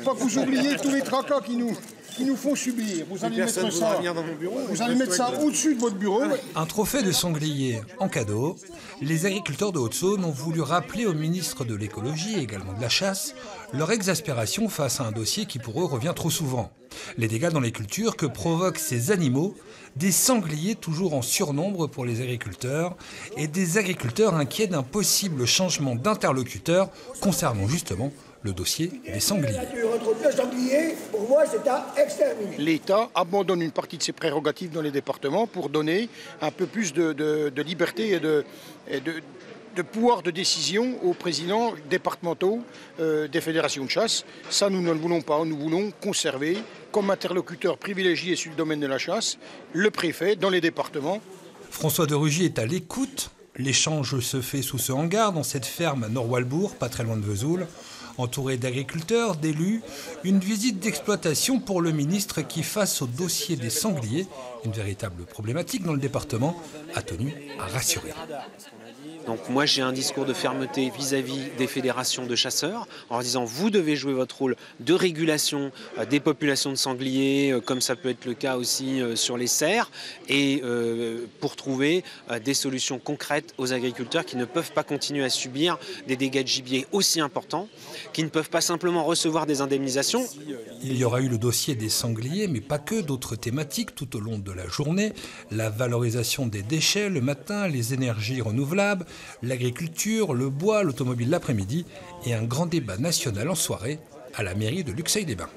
pas que vous oubliez tous les tracas qui nous font subir. Vous allez mettre ça, vous allez mettre ça au-dessus de votre bureau. Un trophée de sanglier en cadeau. Les agriculteurs de Haute-Saône ont voulu rappeler au ministre de l'écologie et également de la chasse leur exaspération face à un dossier qui pour eux revient trop souvent. Les dégâts dans les cultures que provoquent ces animaux, des sangliers toujours en surnombre pour les agriculteurs et des agriculteurs inquiets d'un possible changement d'interlocuteur concernant justement le dossier des sangliers. L'État abandonne une partie de ses prérogatives dans les départements pour donner un peu plus de liberté et de pouvoir de décision aux présidents départementaux des fédérations de chasse. Ça, nous ne le voulons pas. Nous voulons conserver comme interlocuteur privilégié sur le domaine de la chasse le préfet dans les départements. François de Rugy est à l'écoute. L'échange se fait sous ce hangar, dans cette ferme à Nord-Walbourg, pas très loin de Vesoul. Entouré d'agriculteurs, d'élus, une visite d'exploitation pour le ministre qui, face au dossier des sangliers, une véritable problématique dans le département, a tenu à rassurer. Donc moi j'ai un discours de fermeté vis-à-vis des fédérations de chasseurs en leur disant vous devez jouer votre rôle de régulation des populations de sangliers comme ça peut être le cas aussi sur les cerfs et pour trouver des solutions concrètes aux agriculteurs qui ne peuvent pas continuer à subir des dégâts de gibier aussi importants, qui ne peuvent pas simplement recevoir des indemnisations. Il y aura eu le dossier des sangliers, mais pas que, d'autres thématiques tout au long de la journée. La valorisation des déchets le matin, les énergies renouvelables, l'agriculture, le bois, l'automobile l'après-midi et un grand débat national en soirée à la mairie de Luxeuil-les-Bains.